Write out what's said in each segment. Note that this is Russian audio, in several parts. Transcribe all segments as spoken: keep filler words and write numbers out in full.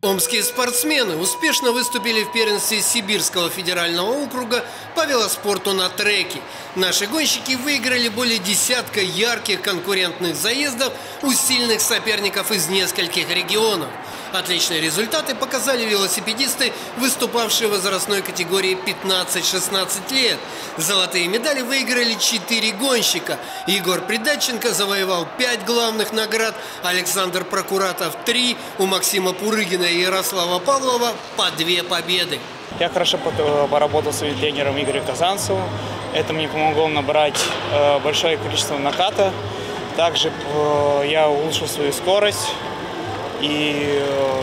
Омские спортсмены успешно выступили в первенстве Сибирского федерального округа по велоспорту на треке. Наши гонщики выиграли более десятка ярких конкурентных заездов у сильных соперников из нескольких регионов. Отличные результаты показали велосипедисты, выступавшие в возрастной категории пятнадцать-шестнадцать лет. Золотые медали выиграли четыре гонщика. Егор Придатченко завоевал пять главных наград, Александр Прокуратов – три, у Максима Пурыгина и Ярослава Павлова по две победы. Я хорошо поработал с своим тренером Игорем Казанцевым. Это мне помогло набрать большое количество наката. Также я улучшил свою скорость. И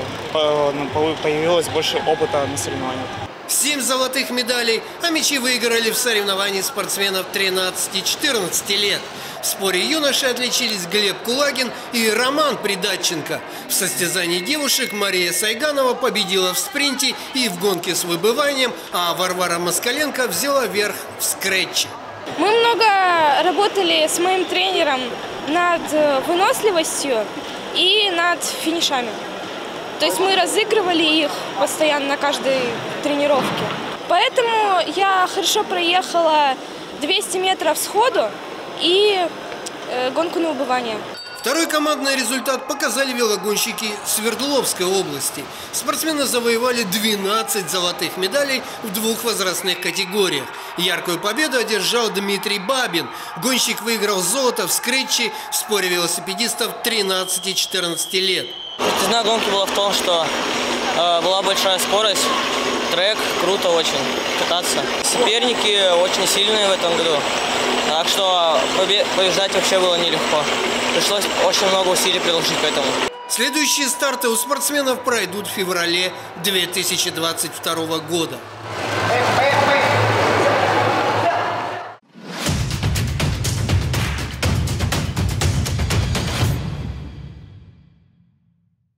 появилось больше опыта на соревнованиях. Семь золотых медалей, а мячи выиграли в соревновании спортсменов тринадцати-четырнадцати лет. В споре юноши отличились Глеб Кулагин и Роман Придатченко. В состязании девушек Мария Сайганова победила в спринте и в гонке с выбыванием, а Варвара Москаленко взяла верх в скретче. Мы много работали с моим тренером над выносливостью и над финишами. То есть мы разыгрывали их постоянно на каждой тренировке. Поэтому я хорошо проехала двести метров сходу и э, гонку на выбывание. Второй командный результат показали велогонщики Свердловской области. Спортсмены завоевали двенадцать золотых медалей в двух возрастных категориях. Яркую победу одержал Дмитрий Бабин. Гонщик выиграл золото в скретче в споре велосипедистов тринадцати-четырнадцати лет. Крутизна гонки была в том, что э, была большая скорость, трек, круто очень кататься. Соперники очень сильные в этом году, так что побеждать вообще было нелегко. Пришлось очень много усилий приложить к этому. Следующие старты у спортсменов пройдут в феврале две тысячи двадцать второго года.